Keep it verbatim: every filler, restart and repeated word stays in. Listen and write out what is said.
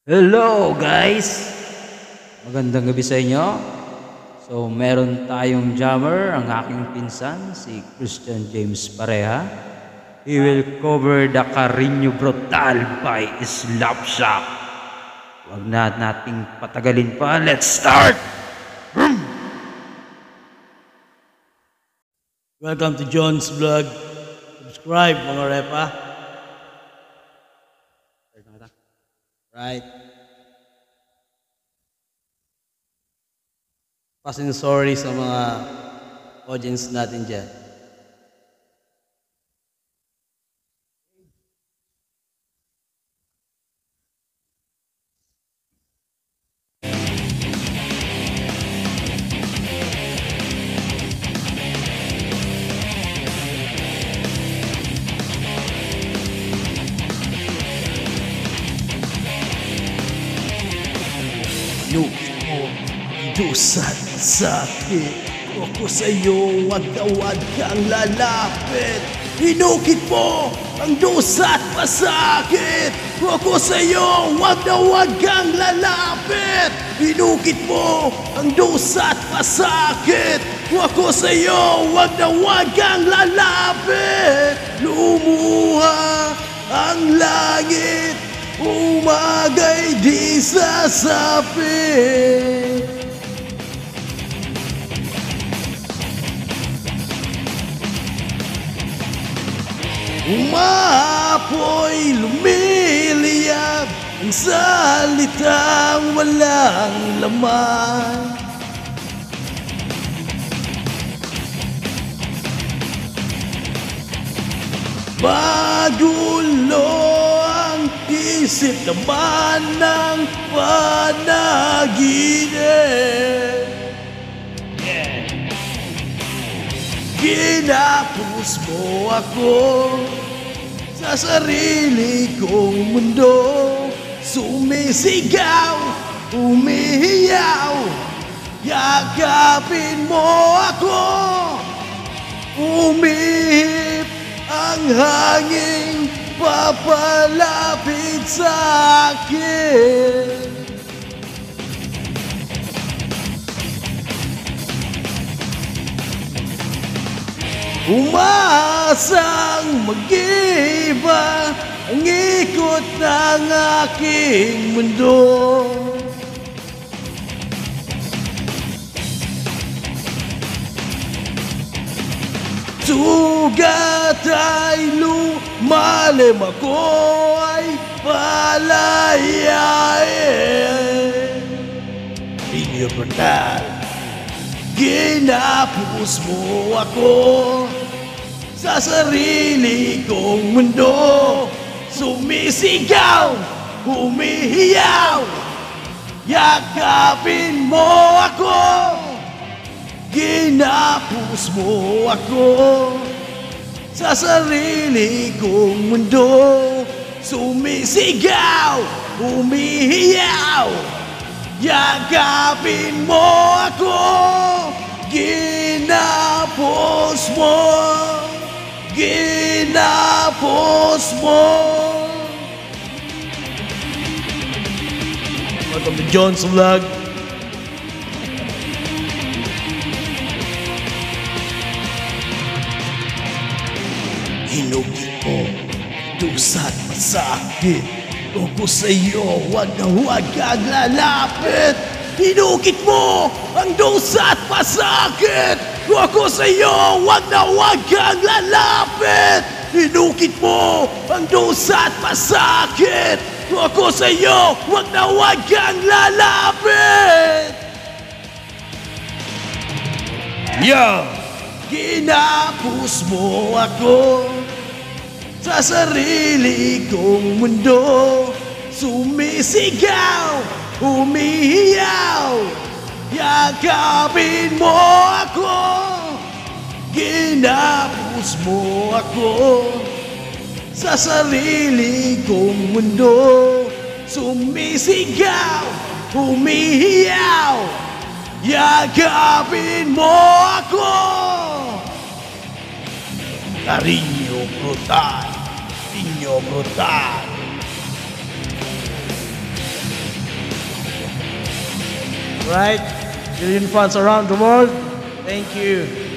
Hello guys! Magandang gabi sa inyo. So meron tayong jammer, ang aking pinsan, si Christian James Pareha. He will cover the Carino Brutal by Slapshot. Huwag na nating patagalin pa. Let's start! Welcome to John's Vlog. Subscribe mga repa. Right. Passing sorry sa mga audience natin dyan. Lukit mo, dusat sakit. Ako sa'yo, wag na wag kang lalapit. Hinukit mo ang dusat masakit. Ako sa'yo, wag na wag kang lalapit. Hinukit mo ang dusat masakit. Ako sa'yo, wag na wag kang lalapit. Lumuha ang langit, umagay di sasapit. Umapoy lumiliyab ang salitang walang laman. Magulo ang isip naman ng panaginip. Yeah. Kinapos mo ako sa sarili kong mundo. Sumisigaw, umihiyaw, yakapin mo ako. Umihip ang hangin, papalapit sa akin. Umaasang mag-iba ang ikot ng aking mundo. Sugat ay lumalim, ako ay palayain. Carino Brutal, ginapos mo ako sa sarili kong mundo. Sumisigaw, humihiyaw, yakapin mo ako. Ginapos mo ako sa sarili kong mundo. Sumisigaw, humihiyaw, yakapin mo ako. Ginapos mo, ginapos mo. Welcome to John's Vlog. Hinukit mo, dusat masakit. Ako sa'yo, wag na wag kang lalapit. Hinukit mo ang dusat masakit. Ako sa'yo, wag na wag kang lalapit. Hinukit mo ang dusat masakit. Ako sa'yo, wag na wag kang lalapit. Yo! Ginapos mo ako sa sarili kong mundo. Sumisigaw, humihiyaw, yakapin mo ako. Ginapos mo ako sa sarili kong mundo. Sumisigaw, humihiyaw, yakapin mo ako. Carino Brutal, Carino Brutal. Right? Billion fans around the world, thank you.